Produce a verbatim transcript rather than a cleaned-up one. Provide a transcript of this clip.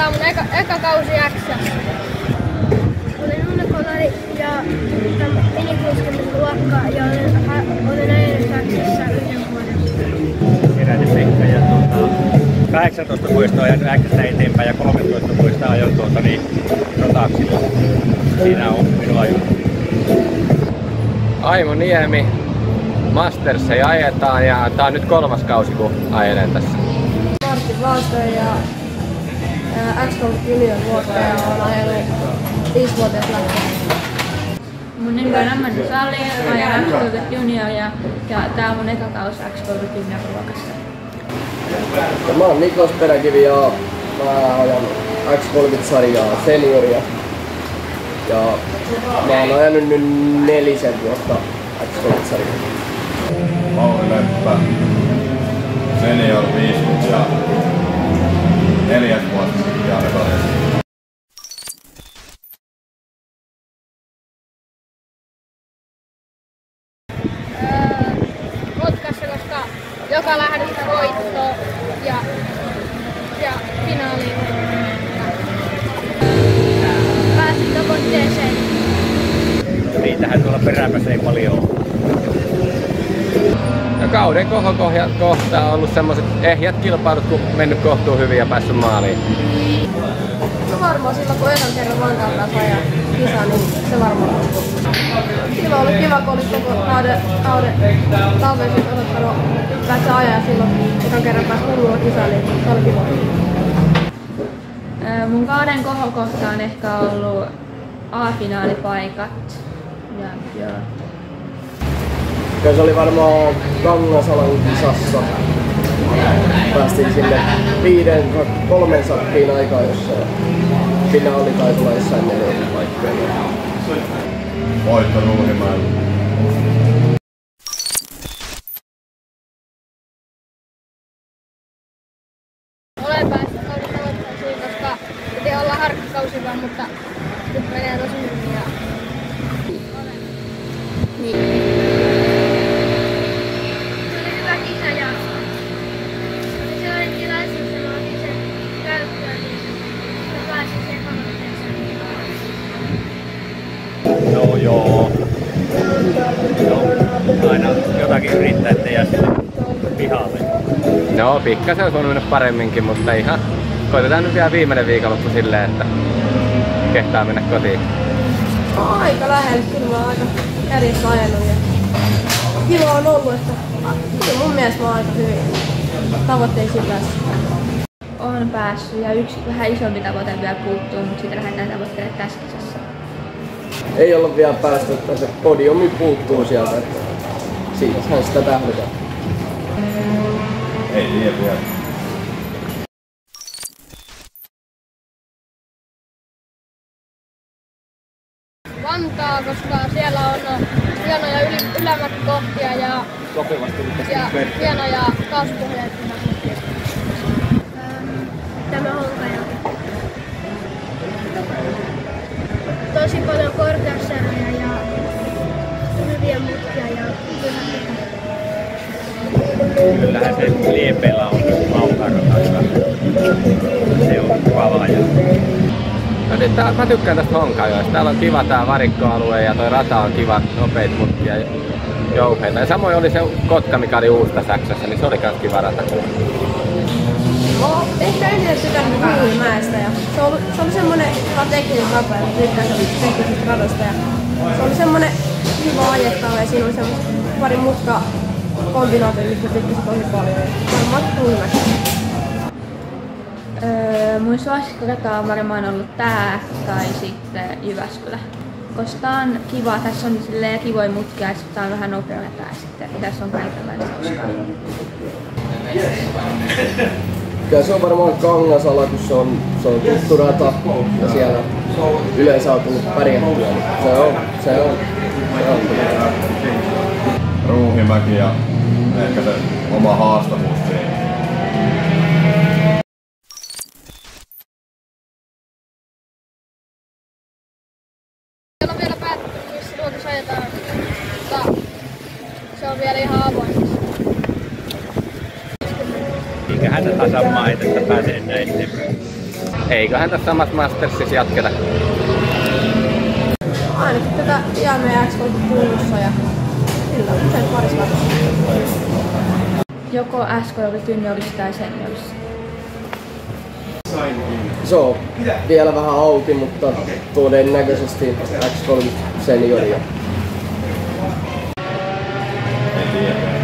tää on mun eka, eka kausi X:ssä. Olen Honkajoki ja tämä minikuskimisen luokka ja olen, olen ajanut X:ssä yhden vuoden. Keräti Pekka ja tuota, kahdeksantoista vuodesta ajan X:stä eteenpäin ja kolmetoista vuodesta ajoin tuota niin rotaksilla. Siinä on minun ajon. Aimo Niemi. Mastersseja ajetaan ja tää on nyt kolmas kausi kun ajelen tässä. Martin Valto ja X kolmekymmentä junior luokka ja olen ajanut viisivuotias lähtien. Mun nimi on Amanda Salli, mä ajan X kolmekymmentä junior ja, ja tää on mun eka kausi X kolmekymmentä junior luokassa. Ja mä oon Niklas Peräkivi ja mä ajan X kolmekymmentä sarjaa senioria. Ja mä oon ajanut nyt nelisen vuotta X kolmekymmentä sarjaa. Mauri Leppä, senior viisikymmentä ja neljäs vuotta ja retoriassa. Kotkassa, koska joka lähdössä voitto ja, ja finaaliin. Pääsin tavoitteeseen. Niitähän tuolla peräpässä ei paljon ole. Ja kauden kohokohta on ollut semmoset ehjät kilpailut, kun mennyt kohtuun hyvin ja päässyt maaliin. No varmaan silloin kun ekan kerran Vantaan pääsi ajaa kisaa, niin se varmaan on. Silloin oli kiva, kun oli koko kauden, kauden talven siis odottanut päästä ajaa silloin ekan kerran pääsi kunnolla kisaan, niin se oli kiva. Mun kauden kohokohta on ehkä ollut A-finaalipaikat. Ja, joo. Ja se oli varmaan Kangasalan kisassa. Päästiin sinne viiden, kolmen sakkiin aikaa jossain. Finaali taisi olla jossain neljän paikkoja. Voitto Ruuhimäellä. Olen päässyt kauden tavoitteisiin, koska piti olla harkkakausi vaan, mutta nyt menee tosi hyvin. Ja... Niin. No joo. No, aina jotakin yrittää, ettei jää sinne pihalle. No pikkasen olisi voinut mennä paremminkin, mutta ihan koitetaan nyt vielä viimeinen viikonloppu silleen, että kehtaa mennä kotiin. Aika lähellä, kyllä mä oon aika järjessä ajanut ja kiva on ollut, että kyllä mun mielestä mä oon aika hyvin tavoitteisiin päässyt. Olen päässyt ja yksi vähän isompi tavoite vielä puuttuu, mutta sitä lähdetään tavoittelemaan tässä kisassa. Ei olla vielä päästy, että se podiumi puuttuu sieltä, että siitähän sitä tähdetään. Ei tiedä vielä. Vantaa, koska siellä on hienoja yli, ylämäkikohtia ja, ja hienoja kaasupohjaisia kohtia. Tämä Honkajoki. Tosi paljon korkeusseroja ja hyviä mutkia ja Kyllähän se liepeillä on laukarata. Se on mukavaa ajaa. No nyt tää, mä tykkään tästä Honkajoesta. Täällä on kiva tää varikkoalue ja toi rata on kiva, nopeita mutkia ja jouheita. Ja samoin oli se Kotka, mikä oli uusta Saksassa, niin se oli kans kiva rata. No, ehkä eniten tykännyt Ruuhimäestä ja se oli, se oli semmonen hyvä tekninen tapa ja tykkään teknisistä radosta ja se oli semmonen hyvä ajettava ja siinä oli semmoset pari mutka kombinaatioita, mistä tykkäsin tosi paljon ja varmaan Ruuhimäestä. Öö, mun suosikkirata on varmaan ollut tää tai sitten Jyväskylä. Koska tää on kiva, tässä on silleen kivoja mutkia ja sitten tää on vähän nopeampi ja sitten tässä on kaikenlaista hauskaa. Kyllä se on varmaan Kangasala, kun se on, se on tuttu rata ja siellä yleensä on tullut pärjättyä. Se on, se on, se on. Ruuhimäki ja ehkä se oma haastavuus siinä. Siellä on vielä päätetty, missä luokassa ajetaan, mutta se on vielä ihan avoimessa. Eikä häntä tasan maita, että pääsee näin eteenpäin. eiköhän tässä samassa Mastersissa jatketa. Ainakin tätä jäämme X kolmekymmentä ja sillä on usein parissa laitossa. Joko S kolmekymmentä juniorissa tai seniorissa? Se on vielä vähän auki, mutta todennäköisesti X kolmekymmentä senioria. En tiedä.